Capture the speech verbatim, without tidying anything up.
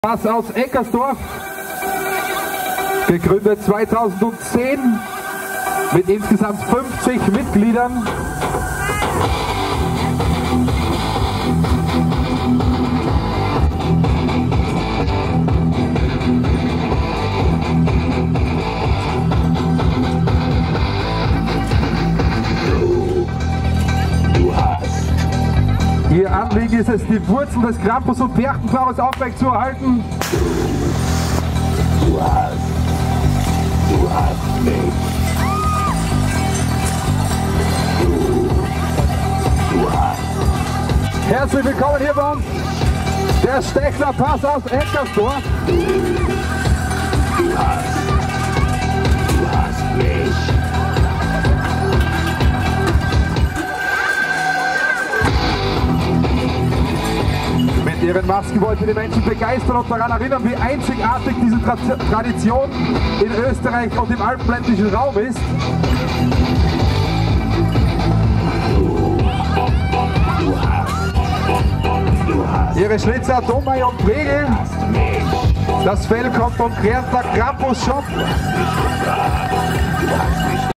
Pass aus Eckersdorf, gegründet zweitausendzehn mit insgesamt fünfzig Mitgliedern. Ihr Anliegen ist es, die Wurzeln des Krampus- und Perchtenpfauers aufrechtzuerhalten. Du hast, du hast mich. Du, du hast. Herzlich willkommen hier bei uns, der Stechler Pass aus Eckersdorf. Du, du hast, du hast mich. Mit ihren Masken wollt ihr die Menschen begeistern und daran erinnern, wie einzigartig diese Tra Tradition in Österreich und im alpenländischen Raum ist. Du hast, du hast. Ihre Schlitzer Domai und Pregel. Das Fell kommt vom Kärntner Krampus Shop. Du hast mich